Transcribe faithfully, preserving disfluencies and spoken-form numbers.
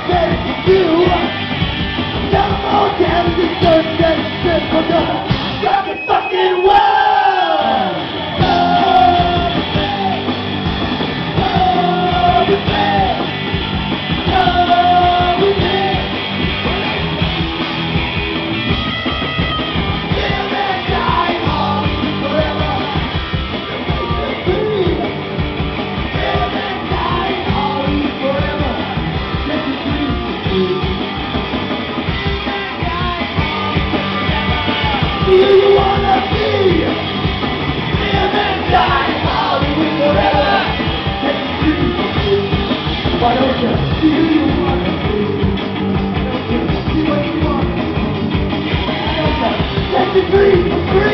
Do you wanna be? Live and die, Hollywood forever. Take a dream. Why don't you? Do you wanna be? Why don't you see what you want? Why don't you? Take a dream.